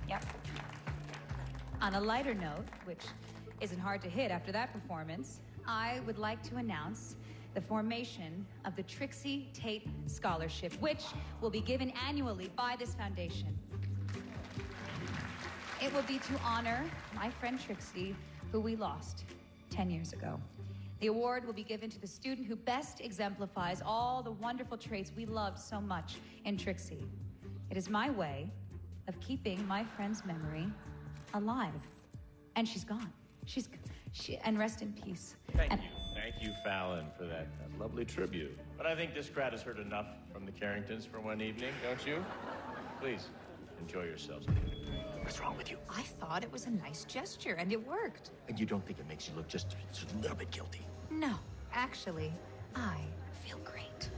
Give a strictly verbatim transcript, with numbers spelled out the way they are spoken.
Yep. On a lighter note, which isn't hard to hit after that performance, I would like to announce the formation of the Trixie Tate Scholarship, which will be given annually by this foundation. It will be to honor my friend Trixie, who we lost ten years ago. The award will be given to the student who best exemplifies all the wonderful traits we loved so much in Trixie. It is my way of keeping my friend's memory alive. And she's gone. She's she and rest in peace. Thank and, you. Thank you, Fallon, for that, that lovely tribute. But I think this crowd has heard enough from the Carringtons for one evening, don't you? Please, enjoy yourselves. What's wrong with you? I thought it was a nice gesture, and it worked. And you don't think it makes you look just, just a little bit guilty? No, actually, I feel great.